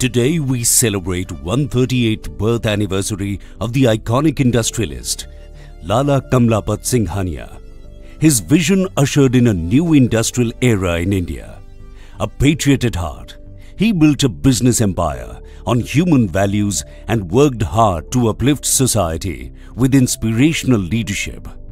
Today we celebrate 138th birth anniversary of the iconic industrialist, Lala Kamlapat Singhania. His vision ushered in a new industrial era in India. A patriot at heart, he built a business empire on human values and worked hard to uplift society with inspirational leadership.